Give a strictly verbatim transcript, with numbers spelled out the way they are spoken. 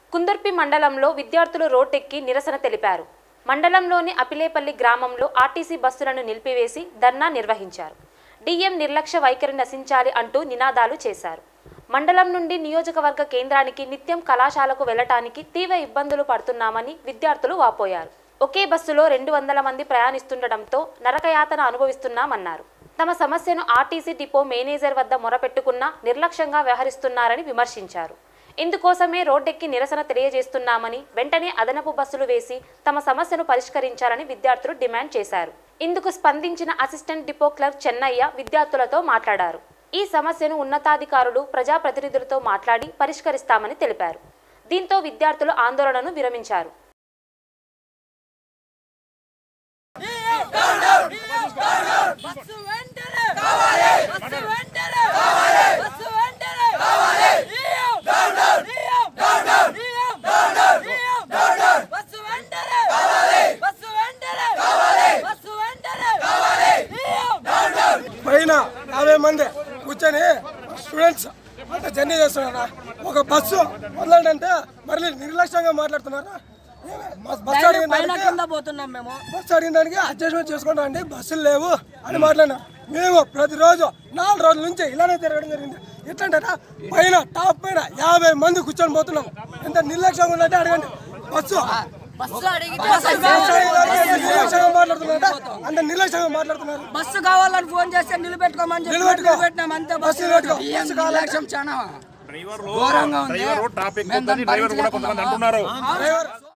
కుందర్పి మండలంలో విద్యార్థులు రోడ్డెక్కి నిరసన తెలిపారు. మండలంలోని అపిలేపల్లి గ్రామంలో ఆర్టీసీ బస్సులను నిలిపివేసి ధర్నా నిర్వహించారు. డీఎం నిర్లక్ష్య వైఖరి నశించాలి అంటూ నినాదాలు చేశారు. మండలం నుండి నియోజకవర్గ కేంద్రానికి నిత్యం కళాశాలకు వెళ్లటానికి తీవ్ర ఇబ్బందులు పడుతున్నామని విద్యార్థులు వాపోయారు. ఒకే బస్సులో రెండు వందల మంది ప్రయాణిస్తుండటంతో నరకయాతన అనుభవిస్తున్నామన్నారు. తమ సమస్యను ఆర్టీసీ డిపో మేనేజర్ వద్ద మొరపెట్టుకున్నా నిర్లక్ష్యంగా వ్యవహరిస్తున్నారని విమర్శించారు. ఇందుకోసమే రోడ్డెక్కి నిరసన తెలియజేస్తున్నామని, వెంటనే అదనపు బస్సులు వేసి తమ సమస్యను పరిష్కరించాలని విద్యార్థులు డిమాండ్ చేశారు. ఇందుకు స్పందించిన అసిస్టెంట్ డిపో క్లర్క్ చెన్నయ్య విద్యార్థులతో మాట్లాడారు. ఈ సమస్యను ఉన్నతాధికారులు, ప్రజాప్రతినిధులతో మాట్లాడి పరిష్కరిస్తామని తెలిపారు. దీంతో విద్యార్థులు ఆందోళనను విరమించారు. పైన యాభై మంది కూర్చొని స్టూడెంట్స్ అంటే జర్నీ చేస్తున్నారా, ఒక బస్సు వదలంటే మళ్ళీ నిర్లక్ష్యంగా మాట్లాడుతున్నారా. బస్సు అడిగిన బస్సు అడిగిన దానికి అడ్జస్ట్మెంట్ చేసుకుంటాం అండి, బస్సులు లేవు అని మాట్లాడినా. మేము ప్రతిరోజు నాలుగు రోజుల నుంచి ఇలానే తిరగడం జరిగింది. ఎట్లంటారా, పైన టాప్ పైన యాభై మంది కూర్చొని పోతున్నాము. ఎంత నిర్లక్ష్యంగా ఉందంటే అడగండి. బస్సు అంటే నిర్లక్ష్యంగా మాట్లాడుతున్నారు. బస్సు కావాలని ఫోన్ చేస్తే నిలబెట్టుకోమని నిలబెట్టుకోబెట్టినాం అంతే. బస్సు నిర్లక్ష్యం చాలా ఘోరంగా ఉంది.